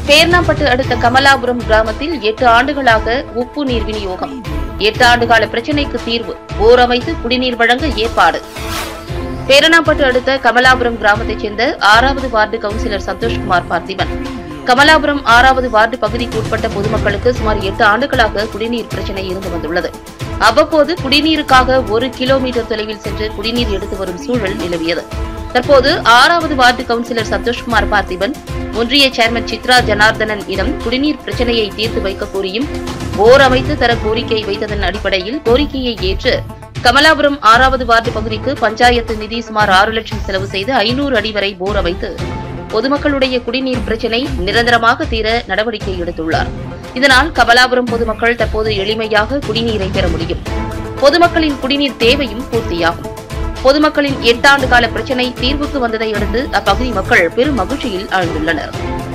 பேர்ணாம்பட்டு அடுத்த கமலாபுரம் கிராமத்தில் 8 ஆண்டுகளாக உப்பு நீர் விநியோகம். 8 ஆண்டுகால பிரச்சினைக்கு தீர்வு. போர் அமைத்து குடிநீர் வழங்க ஏற்பாடு. பேரணாம்பட்டு அடுத்த கமலாபுரம் கிராமத்தைச் சேர்ந்த 6வது வார்டு கவுன்சிலர் சந்தோஷ்குமார் பார்த்திபன் கமலாபுரம் 6வது வார்டு பகுதிக்கு உட்பட்ட பொதுமக்களுக்கு சுமார் 8 ஆண்டுகளாக குடிநீர் பிரச்சினை இருந்து வந்துள்ளது. அவ்வப்போது குடிநீருக்காக 1 கிலோமீட்டர் தொலைவில் சென்று குடிநீர் எடுத்து வரும் சூழல் நிலவியது. தற்போது 6வது வார்டு கவுன்சிலர் சந்தோஷ்குமார் பார்த்திபன் ஒன்றிய சேர்மன் சித்ரா ஜனார்தனன் இடம் குடிநீர் பிரச்சினையை தீர்த்து வைக்க கோரியும் போர் அமைத்து தர கோரிக்கை வைத்ததன் அடிப்படையில் கோரிக்கையை ஏற்று கமலாபுரம் 6வது வார்டு பகுதிக்கு பஞ்சாயத்து நிதி சுமார் 6 லட்சம் செலவு செய்து 500 அடி வரை போர் அமைத்து பொதுமக்களுடைய குடிநீர் பிரச்சினை நிரந்தரமாக தீர நடவடிக்கை எடுத்துள்ளார். இதனால் கமலாபுரம் பொதுமக்கள் தற்போது எளிமையாக குடிநீரை பெற முடியும். பொதுமக்களின் குடிநீர் தேவையும் பூர்த்தியாகும். பொதுமக்களின் 8 ஆண்டு கால பிரச்சினை தீர்வுக்கு வந்ததை அடுத்து அப்பகுதி மக்கள் பெரும் மகிழ்ச்சியில் ஆழ்ந்துள்ளனர்.